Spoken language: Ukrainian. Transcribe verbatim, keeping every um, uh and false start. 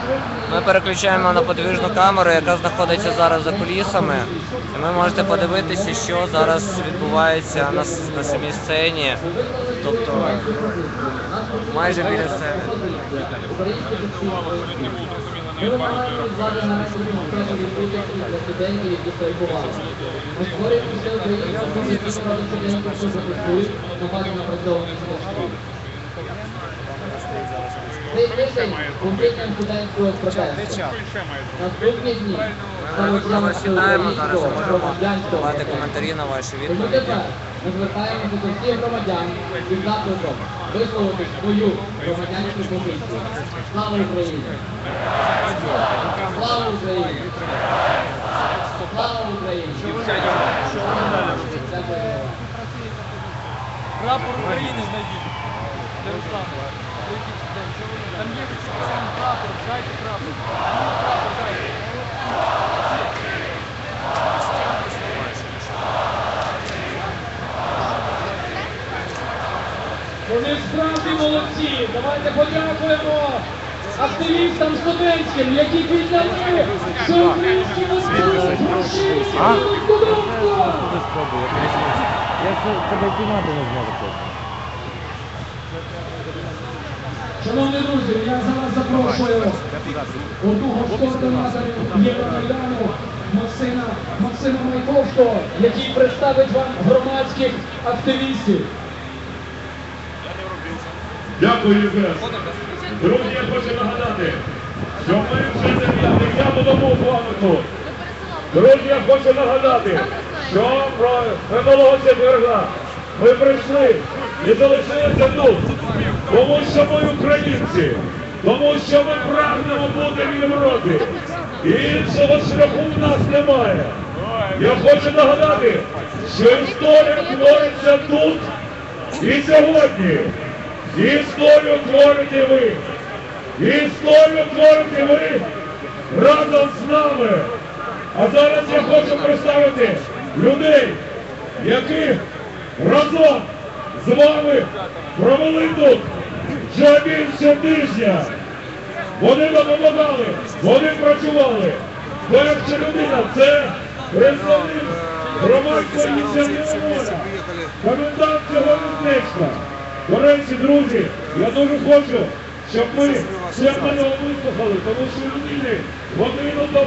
Ми переключаємо на подвижну камеру, яка знаходиться зараз за кулісами. І ви можете подивитися, що зараз відбувається на, на самій сцені, тобто майже біля сцени. Ми вимагаємо влади на найбільшому відбутися для студентів, які перебували. Ми створюємо всеукраїнську комісію проти студентів, що протестують на базі напрацьованих коштів. Цей тиждень укріплення студентського протесту. Наступні дні Ми вас вітаємо зараз, можемо давати коментарі на ваші Тому відповіді. тепер ми звертаємося до всіх громадян із закликом висловити свою громадянську позицію. Слава Україні! Слава Україні! Слава Україні! Прапор України знайдіть. Де Руслана? Там є сам прапор, дайте прапор. Прапор дайте. Вони справді молодці. Давайте подякуємо активістам студентським, які підняли всеукраїнські наступи гроші студентства. Я тебе піймати не зможу просто. Шановні друзі, я зараз запрошую одного з координаторів Євромайдану Максима, Максима Майковського, який представить вам громадських активістів. Дякую, Євген. Друзі, я хочу нагадати, що ми вже не дев'ятому з вами тут. Друзі, я хочу нагадати, що про минулого четверга ми прийшли і залишилися тут, тому що ми українці, тому що ми прагнемо бути в Європі. І іншого шляху в нас немає. Я хочу нагадати, що історія твориться тут і сьогодні. Історію творите ви. Історію творите ви разом з нами. А зараз я хочу представити людей, які разом з вами провели тут вже більше тижня. Вони допомагали, вони працювали. Перша людина – це представник громадської ініціативи «Воля», комендант цього містечка. До речі, друзі, я дуже хочу, щоб ми все мене вислухали, тому що людини годину